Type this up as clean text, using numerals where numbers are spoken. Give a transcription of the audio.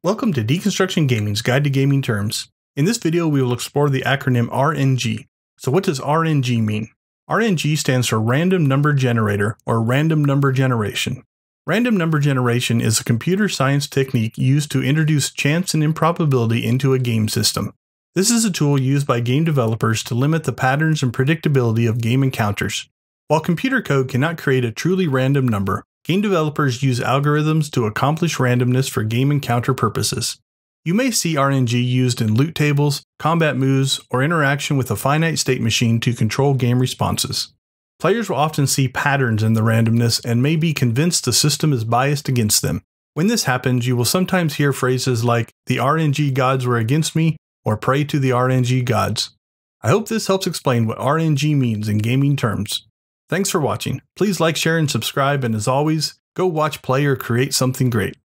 Welcome to Deconstruction Gaming's Guide to Gaming Terms. In this video, we will explore the acronym RNG. So what does RNG mean? RNG stands for Random Number Generator or Random Number Generation. Random number generation is a computer science technique used to introduce chance and improbability into a game system. This is a tool used by game developers to limit the patterns and predictability of game encounters. While computer code cannot create a truly random number, game developers use algorithms to accomplish randomness for game encounter purposes. You may see RNG used in loot tables, combat moves, or interaction with a finite state machine to control game responses. Players will often see patterns in the randomness and may be convinced the system is biased against them. When this happens, you will sometimes hear phrases like, "The RNG gods were against me," or "Pray to the RNG gods." I hope this helps explain what RNG means in gaming terms. Thanks for watching. Please like, share, and subscribe, and as always, go watch, play, or create something great.